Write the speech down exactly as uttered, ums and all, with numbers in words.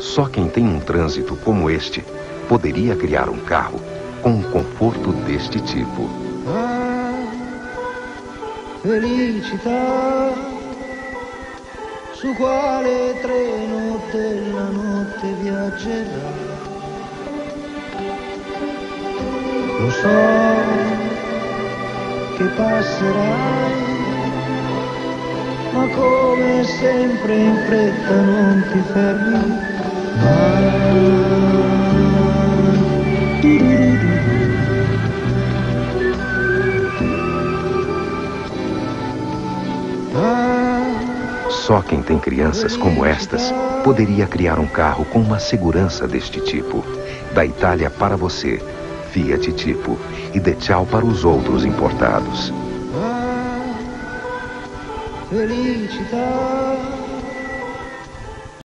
Só quem tem um trânsito como este poderia criar um carro com um conforto deste tipo. Ah, felicità, su quale treno della notte viaggerà? Lo so che passerai, ma come sempre in fretta non ti fermi mai. Só quem tem crianças como estas poderia criar um carro com uma segurança deste tipo. Da Itália para você, Fiat Tipo, e dê tchau para os outros importados. Felicità.